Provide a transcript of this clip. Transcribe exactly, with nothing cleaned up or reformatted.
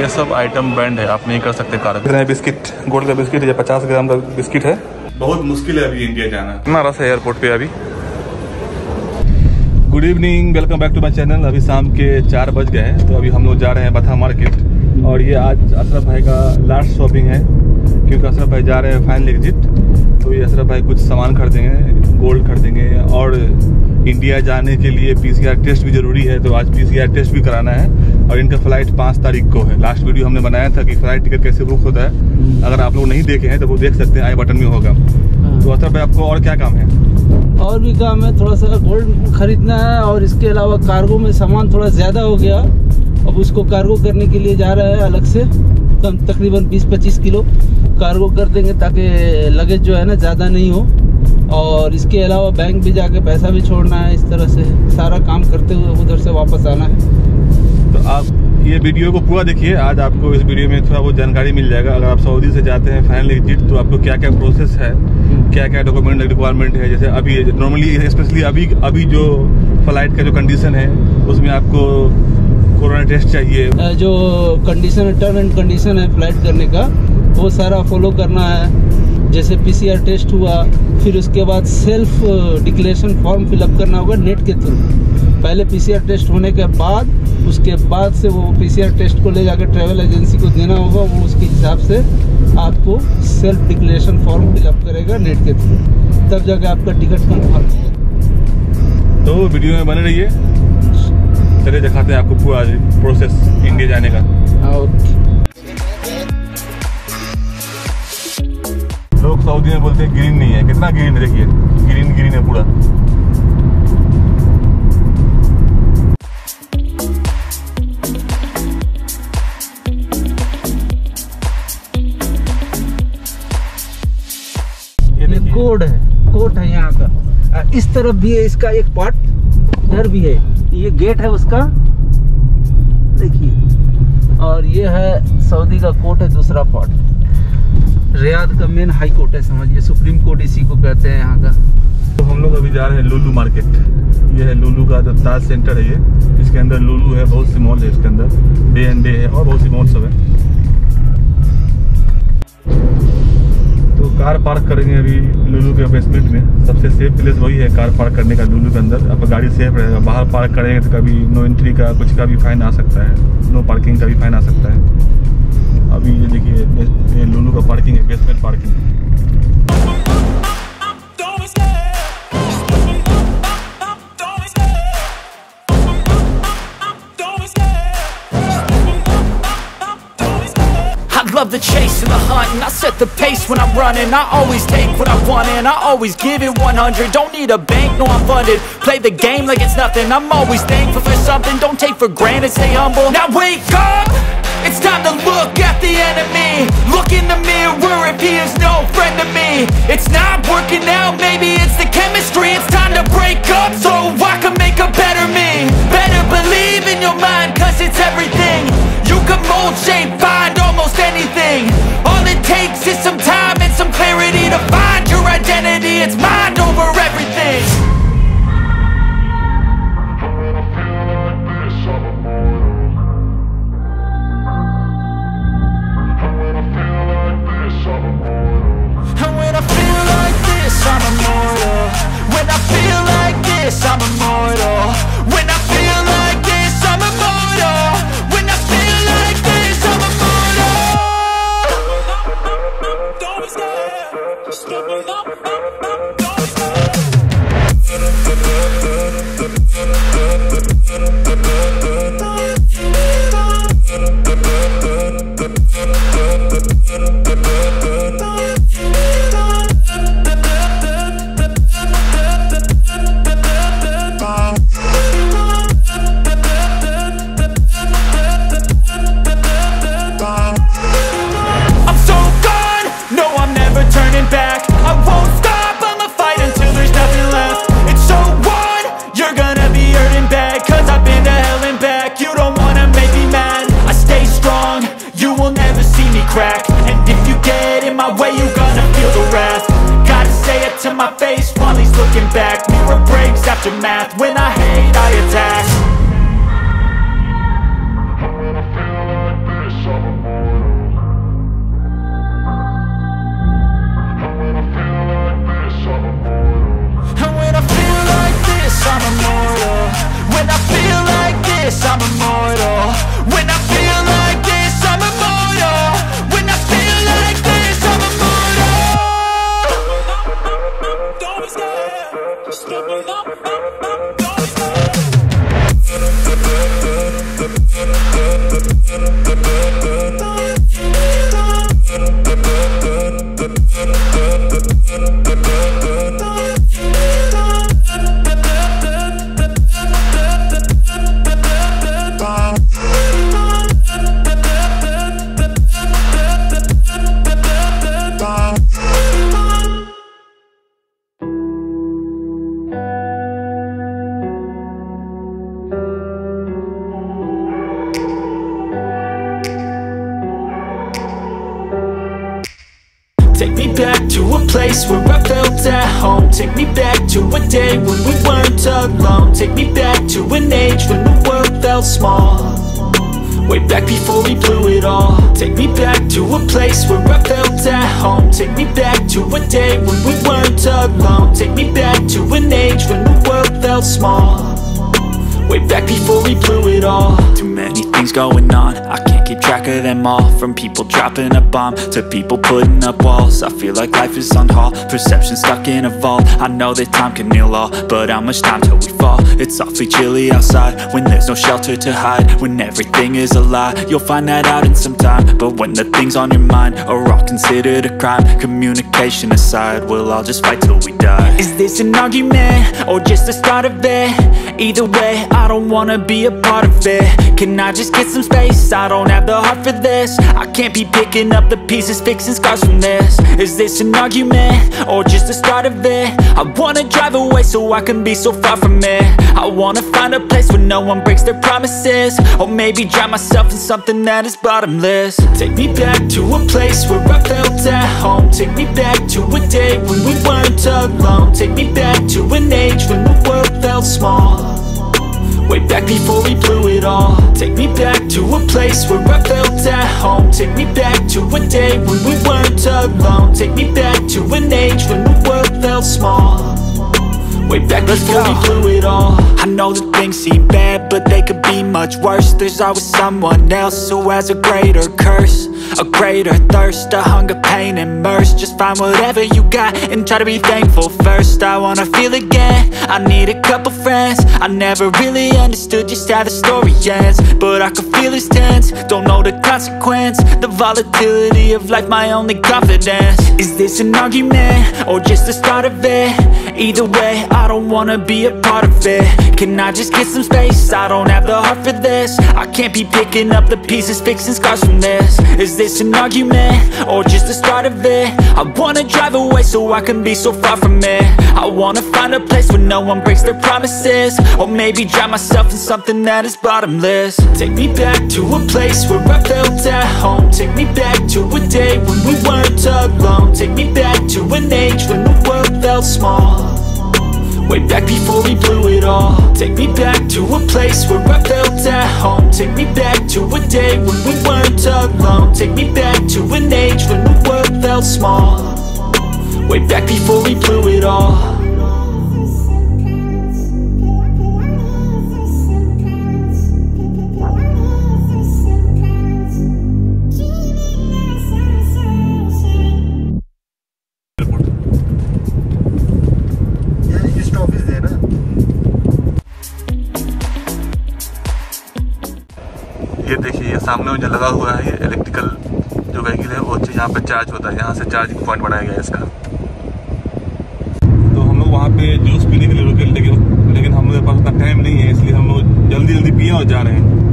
ये सब item band है, आप नहीं कर सकते कार। बिस्किट, गोल्ड का बिस्किट है, पचास ग्राम का बिस्किट है। बहुत मुश्किल है अभी इंडिया जाना। इतना रस है एयरपोर्ट पे अभी। Good evening, welcome back to my channel. अभी शाम के चार बज गए हैं, तो अभी हम लोग जा रहे हैं बथा मार्केट। और ये आज अशरफ भाई का लास्ट शॉपिंग है, क्योंकि अशरफ भाई जा रहे हैं फाइनल एग्जिट। तो ये अशरफ भाई कुछ सामान खरीदेंगे, गोल्ड खरीदेंगे, और इंडिया जाने के लिए पीसीआर टेस्ट भी जरूरी है, तो आज पीसीआर टेस्ट भी कराना है। और इनका फ्लाइट पाँच तारीख को है। लास्ट वीडियो हमने बनाया था कि फ्लाइट टिकट कैसे बुक होता है, अगर आप लोग नहीं देखे हैं तो वो देख सकते हैं, आई बटन में होगा। तो अशरफ भाई आपको और क्या काम है? और भी काम है, थोड़ा सा गोल्ड खरीदना है, और इसके अलावा कार्गो में सामान थोड़ा ज़्यादा हो गया। अब उसको कार्गो करने के लिए जा रहा है अलग से, कम तकरीबन बीस पच्चीस किलो कार्गो कर देंगे, ताकि लगेज जो है ना ज़्यादा नहीं हो। और इसके अलावा बैंक भी जाके पैसा भी छोड़ना है। इस तरह से सारा काम करते हुए उधर से वापस आना है। तो आप ये वीडियो को पूरा देखिए, आज आपको इस वीडियो में थोड़ा बहुत जानकारी मिल जाएगा। अगर आप सऊदी से जाते हैं फाइनल एग्जिट, तो आपको क्या क्या प्रोसेस है, क्या क्या डॉक्यूमेंट रिक्वायरमेंट है। जैसे अभी नॉर्मली स्पेशली अभी अभी जो फ्लाइट का जो कंडीशन है, उसमें आपको कोरोना टेस्ट चाहिए। जो कंडीशन, टर्म एंड कंडीशन है फ्लाइट करने का, वो सारा फॉलो करना है। जैसे पीसीआर टेस्ट हुआ, फिर उसके बाद सेल्फ डिक्लेरेशन फॉर्म फिलअप करना होगा नेट के थ्रू। पहले पीसीआर टेस्ट होने के बाद, उसके बाद से वो पीसीआर टेस्ट को ले जाकर ट्रैवल एजेंसी को देना होगा। वो उसके हिसाब से आपको सेल्फ डिक्लेरेशन फॉर्म फिलअप करेगा नेट के थ्रू, तब जाकर आपका टिकट कंफर्म होगा। तो वीडियो में बने रहिए, चलिए दिखाते हैं आपको पूरा प्रोसेस इंडिया जाने का। ओके। लोग सऊदी में बोलते हैं ग्रीन नहीं है, कितना ग्रीन है देखिए, ग्रीन ग्रीन है पूरा। ये कोड है, कोड है यहाँ का। इस तरफ भी है इसका एक पार्ट, इधर भी है, ये गेट है उसका, देखिए। और ये है सऊदी का कोर्ट है, दूसरा पार्ट रियाद का मेन हाई कोर्ट है, समझिए सुप्रीम कोर्ट इसी को कहते हैं यहाँ का। तो हम लोग अभी जा रहे हैं लुलु मार्केट। ये है लुलु का जो ताज सेंटर है, ये इसके अंदर लुलु है, बहुत सी मॉल है इसके अंदर, डे एंड डे है और बहुत सी मॉल सब है। तो कार पार्क करेंगे अभी लुलु के बेसमेंट में। सबसे सेफ प्लेस वही है कार पार्क करने का लुलु के अंदर। आपका गाड़ी सेफ रहेगा। बाहर पार्क करेंगे तो कभी नो एंट्री का कुछ का भी फाइन आ सकता है, नो पार्किंग का भी फाइन आ सकता है। अभी ये देखिए, ये लुलु का पार्किंग है, basement parking. Love the chase and the hunt, and I set the pace when I'm running. I always take what I want and I always give it one hundred. Don't need a bank, no I'm funded. Play the game like it's nothing. I'm always thankful for something. Don't take for granted, stay humble. Now wake up, it's time to look at the enemy. Look in the mirror if he is no friend to me. It's not working out, maybe it's the chemistry. It's time to break up so I can make a better me. Better believe in your mind, cause it's everything. You can mold, shape, find almost anything. All it takes is some time and some clarity to find your identity. It's mind over everything. And when I feel like this, I'm immortal. When I feel like this, I'm immortal. When I feel like this, I'm immortal. When I feel like this, I'm immortal. Don't be scared. Just step it up, up, up. Don't be scared. I'm so gone, no I'm never turning back. I won't stop, I'ma fight until there's nothing left. It's so on, you're gonna be hurting bad, cause I've been to hell and back. You don't wanna make me mad, I stay strong, you will never see me crack. And if you get in my way, you're gonna feel the wrath. Gotta say it to my face while he's looking back. Mirror breaks after math, when I hate I attack. Take me back to a place where I felt at home. Take me back to a day when we weren't alone. Take me back to an age when the world felt small, way back before we blew it all. Take me back to a place where I felt at home. Take me back to a day when we weren't alone. Take me back to an age when the world felt small, way back before we blew it all. Too many things going on, I can't keep track of them all. From people dropping a bomb to people putting up walls. I feel like life is on hold, perception stuck in a vault. I know that time can heal all, but how much time till we fall? It's awfully chilly outside when there's no shelter to hide. When everything is a lie, you'll find that out in some time. But when the things on your mind are all considered a crime, communication aside, we'll all just fight till we die. Is this an argument or just the start of it? Either way, I don't wanna be a part of it. Can I just get some space? I don't have the heart for this. I can't be picking up the pieces, fixing scars from this. Is this an argument or just the start of it? I wanna drive away so I can be so far from it. I wanna find a place where no one breaks their promises, or maybe drown myself in something that is bottomless. Take me back to a place where I felt at home. Take me back to a day when we weren't alone. Take me back to an age when the world felt small, way back before we blew it all. Take me back to a place where I felt at home. Take me back to a day when we weren't alone. Take me back to an age when the world felt small, way back before we blew it all. I know that things seem bad, but they could be much worse. There's always someone else who has a greater curse, a greater thirst, a hunger, pain, and mercy. Just find whatever you got and try to be thankful first. I wanna feel again, I need a couple friends. I never really understood just how the story ends, but I can feel it's tense, don't know the consequence. The volatility of life, my only confidence. Is this an argument or just the start of it? Either way, I don't wanna be a part of it. Can I just get some space? I don't have the heart for this. I can't be picking up the pieces, fixing scars from this. Is this an argument or just the start of it? I wanna drive away so I can be so far from it. I wanna find a place where no one breaks their promises, or maybe drown myself in something that is bottomless. Take me back to a place where I felt at home. Take me back to a day when we weren't alone. Take me back to an age when the world felt small, way back before we blew it all. Take me back to a place where I felt at home. Take me back to a day when we weren't alone. Take me back to an age when the world felt small, way back before we blew it all. ये देखिए, ये सामने जो लगा हुआ है, ये electrical जो व्हीकल है वो यहाँ पे चार्ज होता है। यहाँ से चार्जिंग पॉइंट बनाया गया है इसका। तो हम लोग वहाँ पे जूस पीने के लिए रुके, लेकिन लेकिन हम लोग के पास उतना टाइम नहीं है, इसलिए हम लोग जल्दी जल्दी पिए और जा रहे हैं।